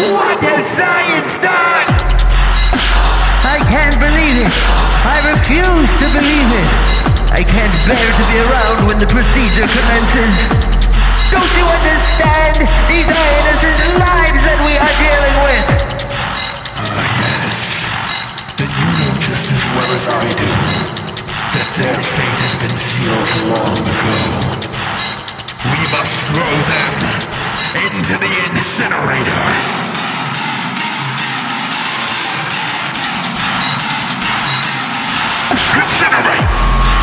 What has science done? I can't believe it. I refuse to believe it. I can't bear to be around when the procedure commences. Don't you understand? These are innocent lives that we are dealing with. Yes. Then you know just as well as I do that their fate has been sealed long ago. We must throw them into the incinerator. Incinerate!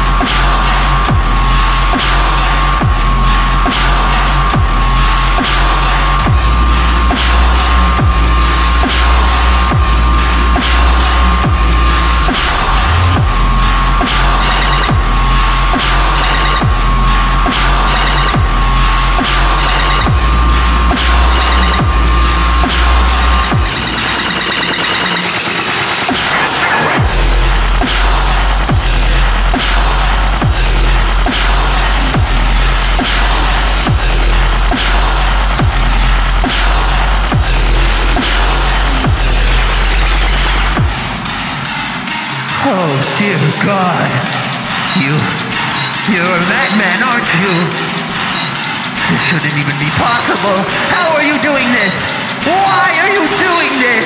Oh, dear God. You're a madman, aren't you? This shouldn't even be possible. How are you doing this? Why are you doing this?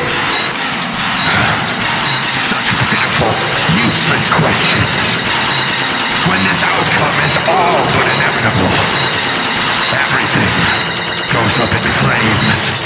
Such pitiful, useless questions. When this outcome is all but inevitable, everything goes up in flames.